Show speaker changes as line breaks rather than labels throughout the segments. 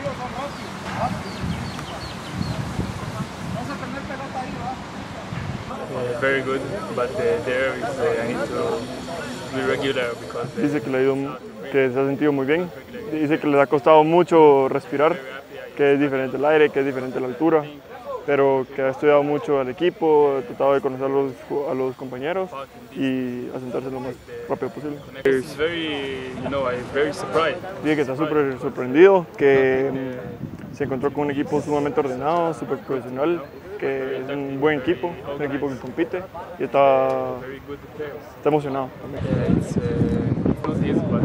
Very good, but there is I need to be regular because
dice que le ha ido, que se ha sentido muy bien. Dice que les ha costado mucho respirar, que es diferente el aire, que es diferente la altura, pero que ha estudiado mucho al equipo, ha tratado de conocer a los compañeros y asentarse lo más rápido posible.
it's very, I'm very surprised.
Dice que está súper sorprendido, que se encontró con un equipo sumamente ordenado, súper profesional, que es un buen equipo, un equipo que compite y está emocionado también.
It's not easy, but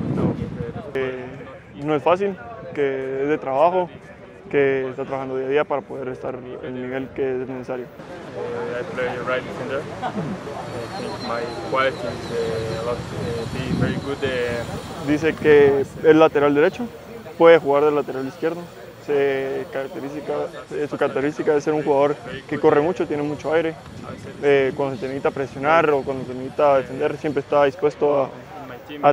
No es fácil, que es de trabajo, que está trabajando día a día para poder estar en el nivel que es necesario.
I play right defender. I think my quality is a lot, be very good.
Dice que es lateral derecho, puede jugar de lateral izquierdo. Su característica es ser un jugador que corre mucho, tiene mucho aire. Cuando se necesita presionar o cuando se necesita defender, siempre está dispuesto a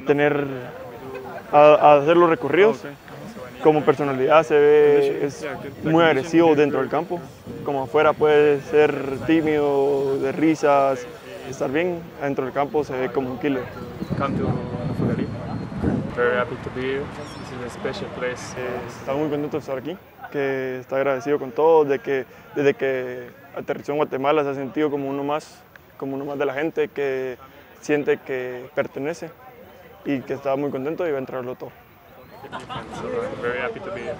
hacer los recorridos. Como personalidad se ve, es muy agresivo dentro del campo. Como afuera puede ser tímido, de risas, estar bien. Dentro del campo se ve como un killer.
Come to Nafugari. Very happy to be here. This is a special place.
Está muy contento de estar aquí, que está agradecido con todos, de que desde que aterrizó en Guatemala se ha sentido como uno más de la gente, que siente que pertenece y que está muy contento y va a entrarlo todo.
So I'm very happy to be here.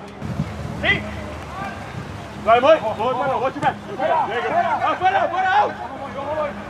Rồi mới, rồi bắt đầu, bắt chú mẹ. Afuera, afuera, out.